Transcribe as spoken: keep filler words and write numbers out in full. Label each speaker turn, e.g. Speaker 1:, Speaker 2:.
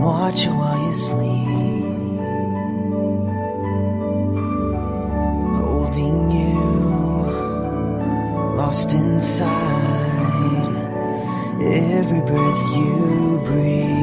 Speaker 1: watching while you sleep, holding you, lost inside every breath you breathe.